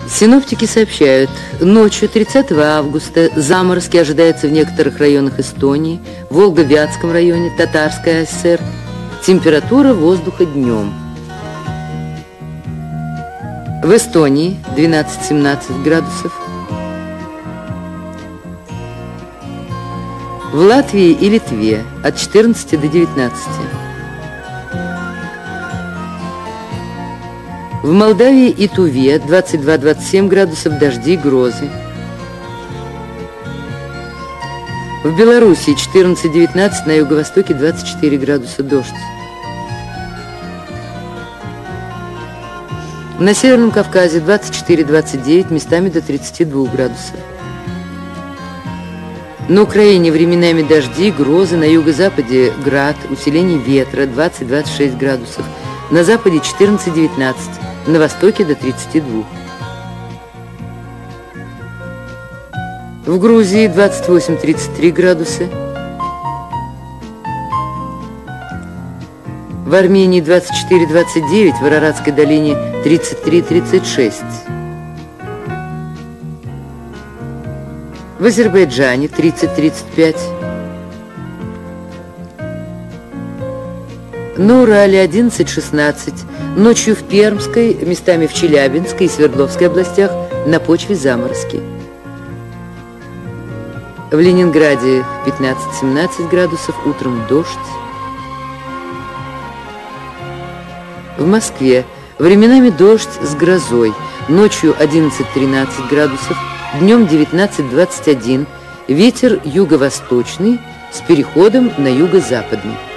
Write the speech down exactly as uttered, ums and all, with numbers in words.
Синоптики сообщают, ночью тридцатого августа заморозки ожидаются в некоторых районах Эстонии, Волго-Вятском районе, Татарской АСР. Температура воздуха днем. В Эстонии двенадцать-семнадцать градусов. В Латвии и Литве от четырнадцати до девятнадцати. В Молдавии и Туве двадцать два — двадцать семь градусов, дожди, грозы. В Белоруссии четырнадцать — девятнадцать, на юго-востоке двадцать четыре градуса, дождь. На Северном Кавказе двадцать четыре — двадцать девять, местами до тридцати двух градусов. На Украине временами дожди, грозы, на юго-западе град, усиление ветра двадцать — двадцать шесть градусов, на западе четырнадцать — девятнадцать, на востоке до тридцати двух. В Грузии двадцать восемь — тридцать три градуса. В Армении двадцать четыре — двадцать девять, в Араратской долине тридцать три — тридцать шесть. В Азербайджане тридцать — тридцать пять. На Урале одиннадцать — шестнадцать. Ночью в Пермской, местами в Челябинской и Свердловской областях на почве заморозки. В Ленинграде пятнадцать — семнадцать градусов, утром дождь. В Москве временами дождь с грозой, ночью одиннадцать — тринадцать градусов, днем девятнадцать — двадцать один, ветер юго-восточный с переходом на юго-западный.